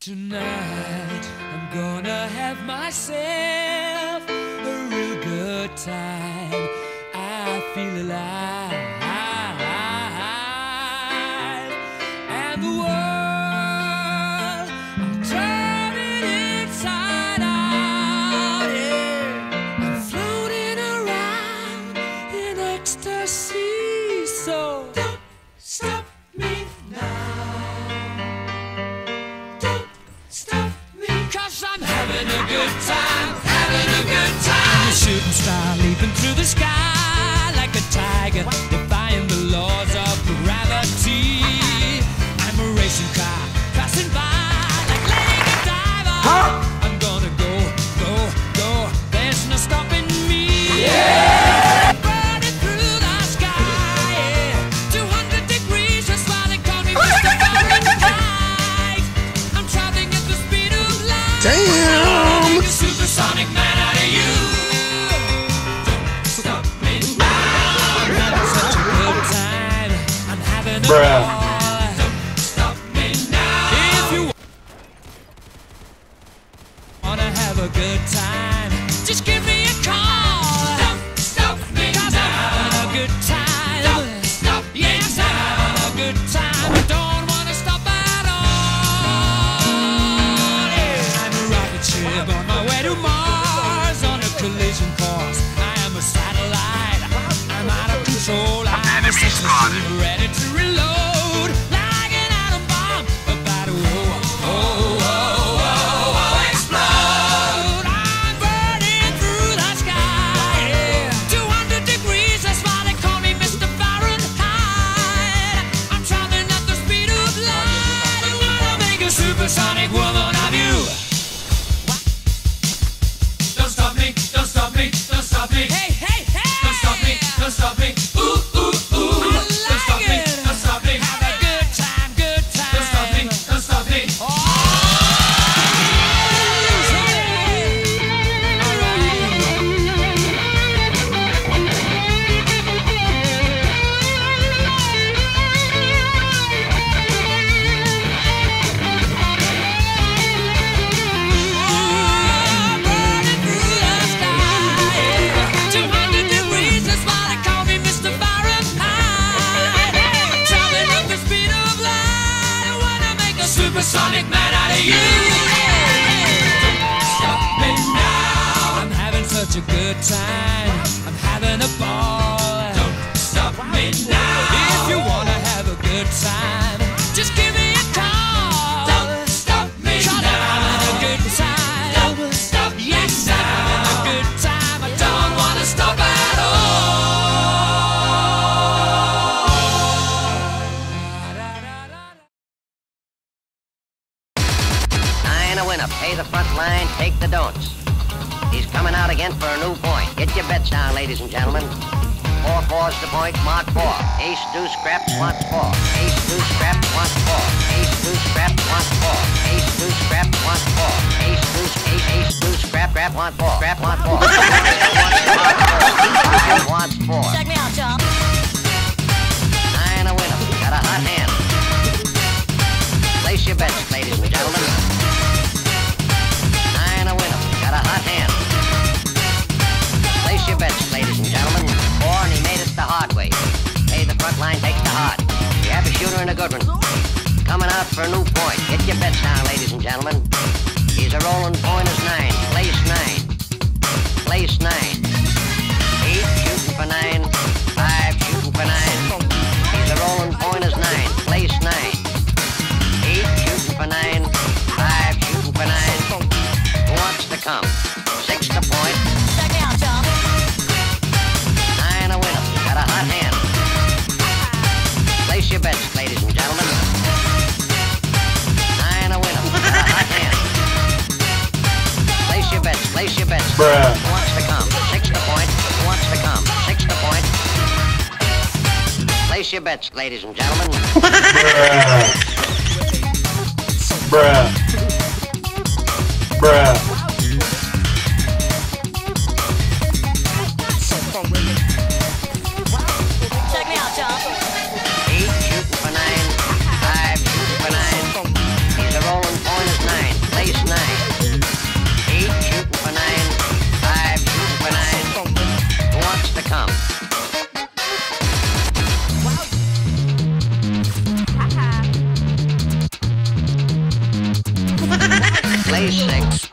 Tonight I'm gonna have myself a real good time. I feel alive, and the world I'm turning inside out. Yeah. I'm floating around in ecstasy. So don't stop me now. I'm having a good time, having a good time. I'm a shooting star leaping through the sky like a tiger, defying the laws of gravity. I'm a racing car passing by like Lady Godiva. I'm gonna go, go, go. There's no stopping me. Yeah! Burning through the sky, yeah. 200 degrees, that's why they call me Mr. Fahrenheit. I'm traveling at the speed of light. Damn! Make a supersonic man out of you. Don't stop me now. I'm having such a good time. I'm having a ball. Don't stop me now. If you wanna have a good time, just give me a call. Don't stop me now. I'm having a good time. Don't stop me now. Yes, I'm having a good time. I don't wanna stop at all. Yeah. I'm a rocket ship on my way to Mars on a collision course. I am a satellite. I'm out of control. I'm a sex machine ready to reload like an atom bomb about to explode. I'm burning through the sky. Yeah. 200 degrees, that's why they call me Mr. Fahrenheit. I'm traveling at the speed of light. I wanna make a supersonic woman of you. Don't stop me, don't stop me, don't stop me. Hey, hey, hey! Don't stop me, don't stop me. Ooh, ooh, ooh. Don't stop me, don't stop me. Have a good time, good time. Don't stop me, don't stop me. Oh! Burning through the sky. 200 degrees, that's why they call me Mr. Fahrenheit. Traveling at the speed of light. I wanna make a supersonic man out of you. Don't stop me now. I'm having such a good time. I'm having a ball. Don't stop me now. If you wanna have a good time, just give me a call. Don't stop me now. I'm having a good time. Don't stop me now. Yes, I'm having a good time. I don't wanna stop at all. Nine a winner. Pay the front line, take the don'ts. He's coming out again for a new point. Get your bets down, ladies and gentlemen. 4-4's the point, mark 4. Ace, deuce, scraps, wants 4. Ace, deuce, scraps, wants 4. Ace, deuce, scraps, wants 4. Ace, deuce, scraps, wants 4. Ace, deuce, ace, deuce, scrap, wants 4. Scrap, wants 4. Wants 4. Check me out, John. Nine a winner. Got a hot hand. Place your bets, ladies and gentlemen. Nine a winner. Got a hot hand. Place your bets, ladies and gentlemen. 4, and he made it the hard way. Pay the front line, take the hard. You have a shooter and a good one. Coming out for a new point. Get your bets down, ladies and gentlemen. He's a rolling point is 9. Place 9. Place 9. 8 shooting for 9. 5 shooting for 9. He's a rolling point is 9. Place 9. 8 shooting for 9. 5 shooting for 9. Who wants to come? 6 to point. Check me out, John. 9 a winner. Got a hot hand. Place your bets, ladies and gentlemen. 9 a winner. Got a hot hand. Place your bets. Place your bets. Bruh. Who wants to come? 6 to point. Who wants to come? 6 to point. Place your bets, ladies and gentlemen. Bruh. Bruh. Check me out, John. 8 shooting for 9. 5 shooting for 9. He's a rolling point is 9. Play 6.